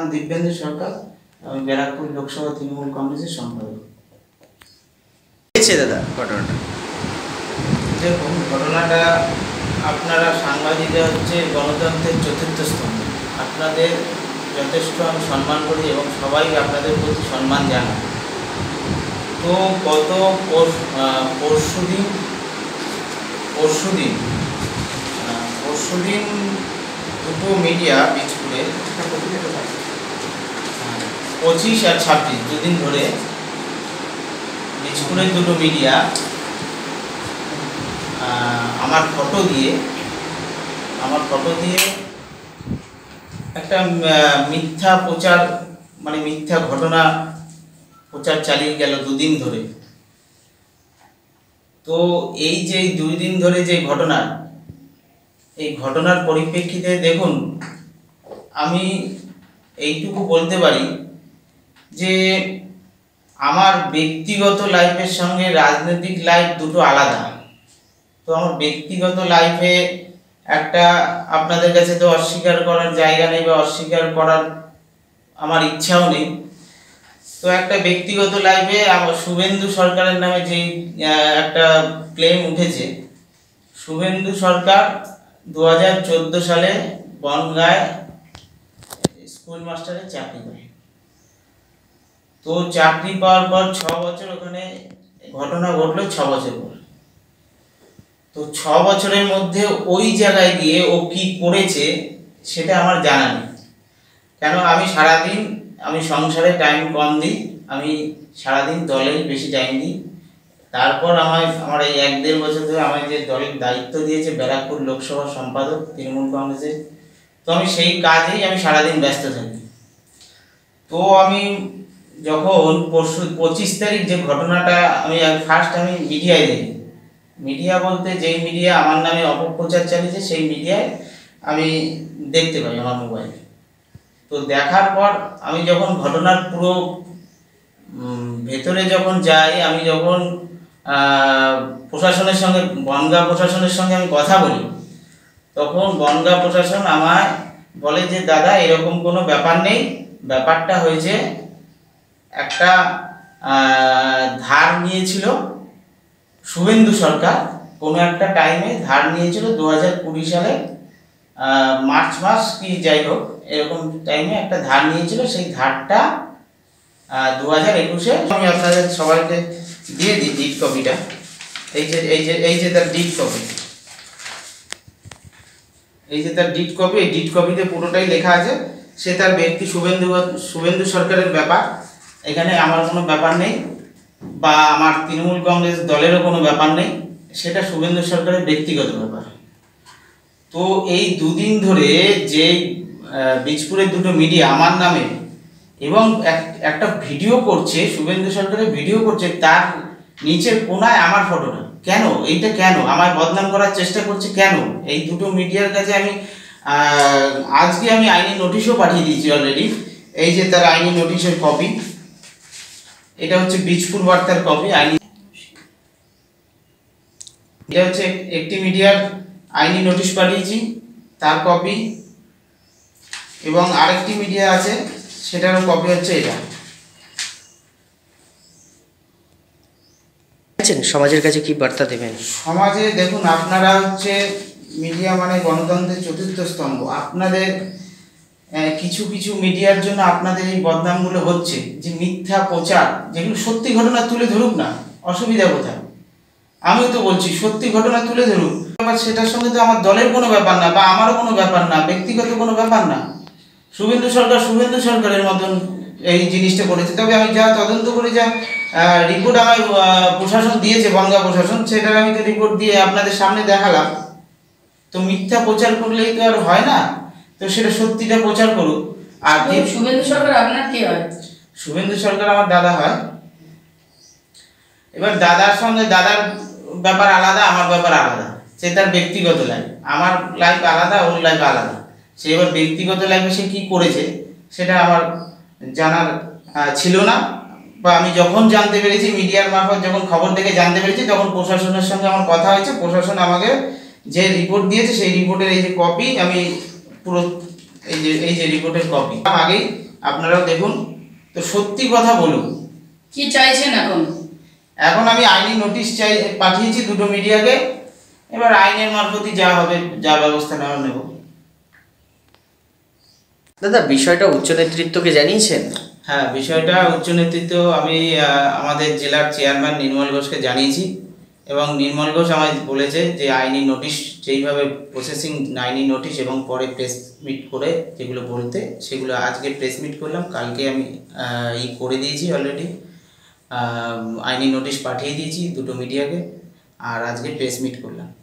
নাম দিবেন্দু সরকার, আমি ব্যারাকপুর লোকসভা তৃণমূল কংগ্রেসের সম্পাদক। দাদা ঘটনাটা দেখুন, ঘটনাটা আপনারা সাংবাদিকরা হচ্ছে গণতন্ত্রের চতুর্থ স্তম্ভ। আপনাদের যথেষ্ট আমি সম্মান করি এবং সবাই আপনাদের প্রতি সম্মান জানাই। তো গত পরশুদিন দুটো মিডিয়া বীজপুরে 25 আর 26 দুদিন ধরে বীজপুরের দুটো মিডিয়া আমার ফটো দিয়ে একটা মিথ্যা প্রচার, মানে মিথ্যা ঘটনা প্রচার চালিয়ে গেল দুদিন ধরে। তো এই যে 2 দিন ধরে যে ঘটনা, এই ঘটনার পরিপ্রেক্ষিতে দেখুন, আমি এইটুকু বলতে পারি যে আমার ব্যক্তিগত লাইফের সঙ্গে রাজনৈতিক লাইফ দুটো আলাদা। তো আমার ব্যক্তিগত লাইফে একটা আপনাদের কাছে তো অস্বীকার করার জায়গা নেই বা অস্বীকার করার আমার ইচ্ছাও নেই। তো একটা ব্যক্তিগত লাইফে আমার শুভেন্দু সরকারের নামে যে একটা ক্লেম উঠেছে, শুভেন্দু সরকার 2014 সালে বনগাঁয় স্কুল মাস্টারের চাকরি করে। তো চাকরি পাওয়ার পর 6 বছর ওখানে ঘটনা ঘটলো, 6 বছর পর। তো 6 বছরের মধ্যে ওই জায়গায় গিয়ে ও কি করেছে সেটা আমার জানা নেই। কেন, আমি সংসারে টাইম কম দিই, আমি সারাদিন দলেই বেশি টাইম দিই। তারপর আমার এই 1-1.5 বছর ধরে আমার যে দলের দায়িত্ব দিয়েছে ব্যারাকপুর লোকসভা সম্পাদক তৃণমূল কংগ্রেসের, তো আমি সেই কাজেই আমি সারাদিন ব্যস্ত থাকি। তো আমি যখন 25 তারিখ যে ঘটনাটা আমি মিডিয়ায় দেখি, মিডিয়া বলতে যেই মিডিয়া আমার নামে অপপ্রচার চালিয়েছে সেই মিডিয়ায় আমি দেখতে পাই আমার মোবাইলে। তো দেখার পর আমি যখন ঘটনার পুরো ভেতরে যখন যাই, আমি যখন প্রশাসনের সঙ্গে, বনগাঁ প্রশাসনের সঙ্গে আমি কথা বলি, তখন বনগাঁ প্রশাসন আমায় বলে যে দাদা এরকম কোনো ব্যাপার নেই, ব্যাপারটা হয়েছে একটা ধার নিয়েছিল শুভেন্দু সরকার, কোনো একটা টাইমে ধার নিয়েছিল 2020 সালে মার্চ মাস কি যাই হোক এরকম টাইমে একটা ধার নিয়েছিল। সেই ধারটা 2021-এ আমি আপনাদের সবাইকে দিয়ে দিই ডিড কপিটা। এই যে তার ডিড কপি, এই যে তার ডিড কপি, এই ডিড কপিতে পুরোটাই লেখা আছে সে তার ব্যক্তি শুভেন্দু সরকারের ব্যাপার। এখানে আমার কোনো ব্যাপার নেই বা আমার তৃণমূল কংগ্রেস দলেরও কোনো ব্যাপার নেই, সেটা শুভেন্দু সরকারের ব্যক্তিগত ব্যাপার। তো এই 2 দিন ধরে যে বীজপুরের দুটো মিডিয়া আমার নামে এবং একটা ভিডিও করছে, শুভেন্দু সরকারের ভিডিও করছে, তার নিচের কোনায় আমার ফটোটা, কেন এইটা, কেন আমায় বদনাম করার চেষ্টা করছে, কেন? এই দুটো মিডিয়ার কাছে আজকে আমি আইনি নোটিশও পাঠিয়ে দিয়েছি অলরেডি। এই যে তার আইনি নোটিশের কপি, এটা হচ্ছে বীজপুর বার্তার কপি। এটা হচ্ছে একটি মিডিয়ার আইনি নোটিশ পাঠিয়েছি তার কপি, এবং আরেকটি মিডিয়া আছে সেটারও কপি হচ্ছে এটা। সমাজের কাছে কি বার্তা দেবেন? সমাজে দেখুন, আপনারা হচ্ছে মিডিয়া মানে গণতন্ত্রের চতুর্থ স্তম্ভ। আপনাদের কিছু মিডিয়ার জন্য আপনাদের এই বদনামগুলো হচ্ছে, যে মিথ্যা প্রচার, যেগুলো সত্যি ঘটনা তুলে ধরুক না, অসুবিধা কোথায়? আমিও তো বলছি সত্যি ঘটনা তুলে ধরুক, আবার সেটার সঙ্গে তো আমার দলের কোনো ব্যাপার না বা আমারও কোনো ব্যাপার না, ব্যক্তিগত কোনো ব্যাপার না। শুভেন্দু সরকারের মতন এই জিনিসটা করেছে। তবে আমি যা তদন্ত করে যা রিপোর্ট আমায় প্রশাসন দিয়েছে, বনগাঁ প্রশাসন, সেটার আমি তো রিপোর্ট দিয়ে আপনাদের সামনে দেখালাম। তো মিথ্যা প্রচার করলেই তো আর হয় না, তো সেটা সত্যিটা প্রচার করুক। আর শুভেন্দু সরকার আপনার কি হয়? শুভেন্দু সরকার আমার দাদা হয়। এবার দাদার সঙ্গে দাদার ব্যাপার আলাদা, আমার ব্যাপার আলাদা, সে তার ব্যক্তিগত লাইফ, আমার লাইফ আলাদা, ওর লাইফ আলাদা। সে এবার ব্যক্তিগত লাইফে সে কী করেছে সেটা আমার জানার ছিল না, বা আমি যখন জানতে পেরেছি মিডিয়ার মারফত, যখন খবর দেখে জানতে পেরেছি, তখন প্রশাসনের সঙ্গে আমার কথা হয়েছে। প্রশাসন আমাকে যে রিপোর্ট দিয়েছে সেই রিপোর্টের এই যে কপি, আমি পুরো এই যে রিপোর্টের কপি আগেই আপনারাও দেখুন। তো সত্যি কথা বলুন, কি চাইছেন এখন? এখন আমি আইনি নোটিশ পাঠিয়েছি দুটো মিডিয়াকে। এবার আইনের মারফতই যা হবে, যা ব্যবস্থা নেওয়া নেব। দাদা, বিষয়টা উচ্চ নেতৃত্বকে জানিয়েছেন? হ্যাঁ, বিষয়টা উচ্চ নেতৃত্ব আমি আমাদের জেলার চেয়ারম্যান নির্মল ঘোষকে জানিয়েছি, এবং নির্মল ঘোষ আমায় বলেছে যে আইনি নোটিশ যেইভাবে প্রসেসিং, আইনি নোটিশ এবং পরে প্রেস মিট করে যেগুলো বলতে, সেগুলো আজকে প্রেস মিট করলাম, কালকে আমি করে দিয়েছি অলরেডি, আইনি নোটিশ পাঠিয়ে দিয়েছি দুটো মিডিয়াকে, আর আজকে প্রেস মিট করলাম।